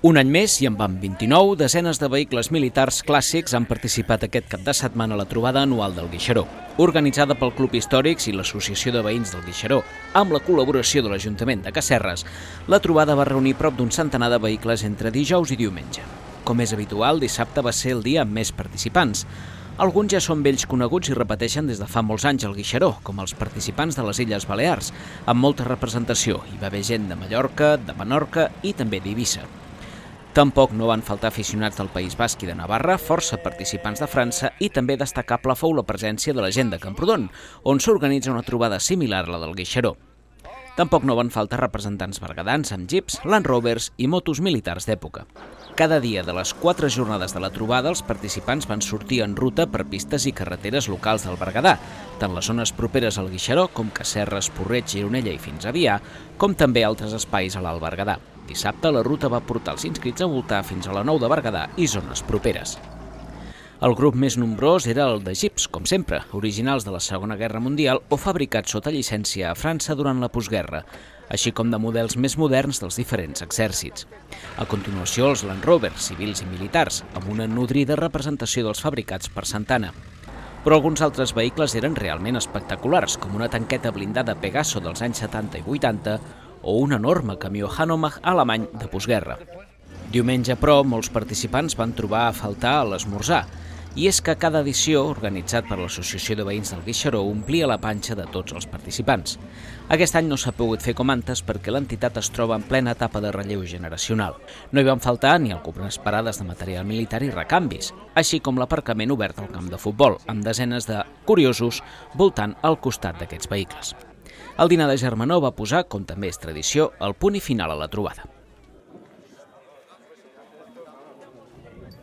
Un any més i en van 29, desenes de vehicles militars clàssics han participat aquest cap de setmana a la trobada anual del Guixeró, organitzada pel Club Històrics i l'Associació de Veïns del Guixeró, amb la col·laboració de l'Ajuntament de Casserres. La trobada va reunir prop d'un centenar de vehicles entre dijous i diumenge. Com és habitual, dissabte va ser el dia amb més participants. Alguns ja són vells coneguts i repeteixen des de fa molts anys al Guixeró, com els participants de les Illes Balears, amb molta representació. Hi va haver gent de Mallorca, de Menorca i també d'Eivissa. Tampoc no van faltar aficionats del País Basc i de Navarra, força participants de França i també destacable fou la presència de la gent de Camprodon, on s'organitza una trobada similar a la del Guixeró. Tampoc no van faltar representants berguedans amb jeeps, Land Rovers i motos militars d'època. Cada dia de les 4 jornades de la trobada, els participants van sortir en ruta per pistes i carreteres locals del Berguedà, tant les zones properes al Guixeró com Casserres, Porreig, Gironella i fins a Avià, com també altres espais a l'Alt Berguedà. Dissabte la ruta va portar els inscrits a voltar fins a la Nou de Berguedà i zones properes. El grup més nombrós era el de jeeps, com sempre, originals de la Segona Guerra Mundial o fabricats sota llicència a França durant la postguerra, així com de models més moderns dels diferents exèrcits. A continuació, els Land Rovers, civils i militars, amb una nodrida representació dels fabricats per Santana. Però alguns altres vehicles eren realment espectaculars, com una tanqueta blindada Pegaso dels anys 70 i 80 o un enorme camió Hanomag alemany de postguerra. Diumenge, però, molts participants van trobar a faltar a l'esmorzar, i és que cada edició, organitzat per l'Associació de Veïns del Guixeró, omplia la panxa de tots els participants. Aquest any no s'ha pogut fer com antes perquè l'entitat es troba en plena etapa de relleu generacional. No hi van faltar ni algunes parades de material militar i recanvis, així com l'aparcament obert al camp de futbol, amb desenes de curiosos voltant al costat d'aquests vehicles. El dinar de germanor va posar, com també és tradició, el punt i final a la trobada.